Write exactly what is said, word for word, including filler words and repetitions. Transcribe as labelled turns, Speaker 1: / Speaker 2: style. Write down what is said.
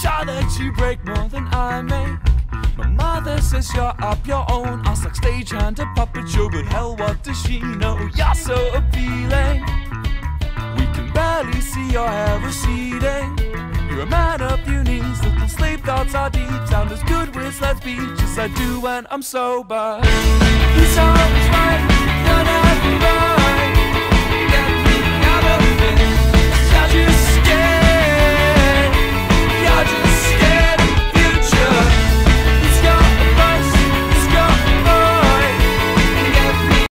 Speaker 1: I'll let you break more than I make. My mother says you're up your own ass like stagehand, a puppet show, but hell, what does she know? You're so appealing, we can barely see your hair receding. You're a man of few needs, little sleep thoughts are deep. Sound as good with let's be, just I do when I'm sober. Who's always right? You're not